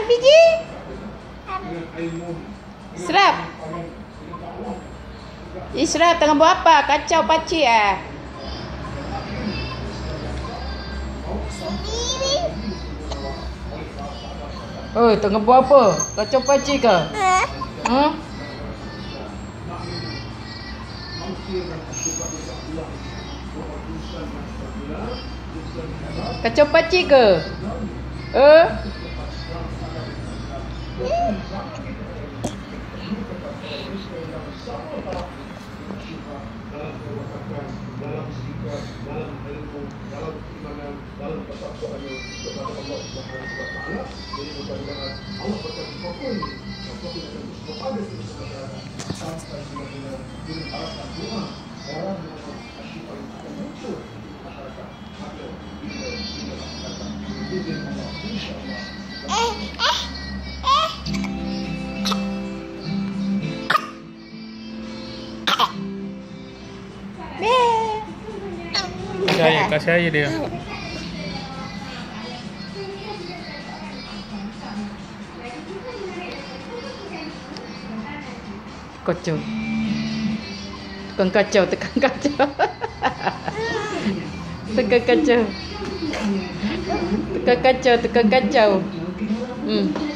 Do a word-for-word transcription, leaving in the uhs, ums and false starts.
biji? Serap. Isra tengah buat apa? Kacau pakcik ah. Oh, tengah buat apa? Kacau pakcik ke? Hmm? Kacau pakcik ke? Eh? Dalam sikap, dalam ilmu, dalam keimanan, dalam ketakwaan kepada Allah Subhanahu wa taala. Jadi mudah-mudahan Allah berkati apapun, apapun yang terus kepada kita sampai benar-benar dengan harapan doa orang yang asyik akan muncul di masyarakat atau bila bila masyarakat dengan Allah insya-Allah. Eh eh eh. Saya kasih aja dia. Kacau. Tukang kacau, tukang kacau. Tukang kacau. Tukang kacau, tukang kacau. Hmm.